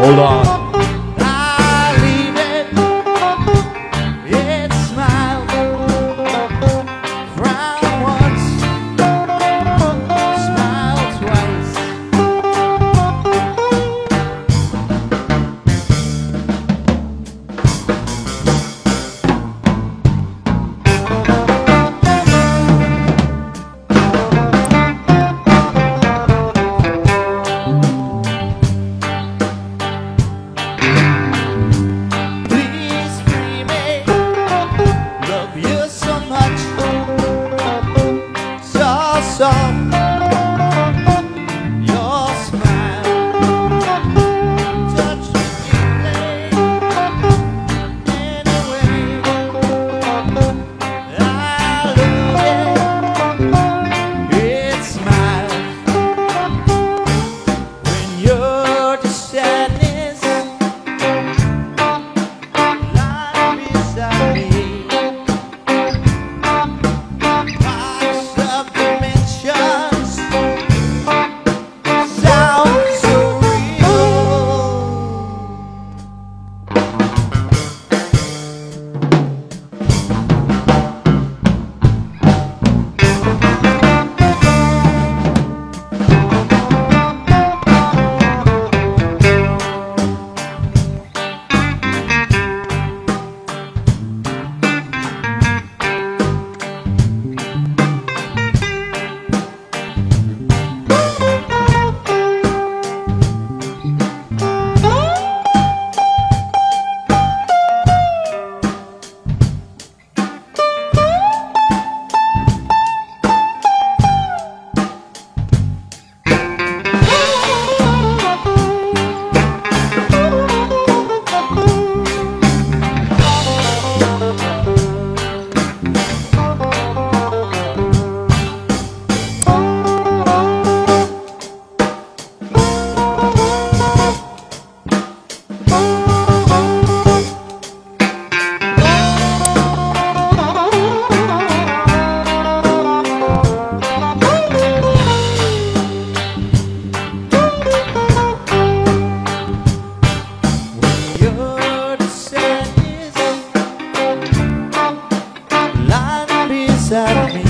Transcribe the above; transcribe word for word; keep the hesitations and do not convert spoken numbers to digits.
Hold on. I leave it, it smiles, frown once, smile twice. Please free me, love you so much, so soft, your smile, touch me deeply, anyway, I love it, it smiles, when you're the sadness, lying beside me, box of dimensions, sounds so real. You're the sadness, lying beside me,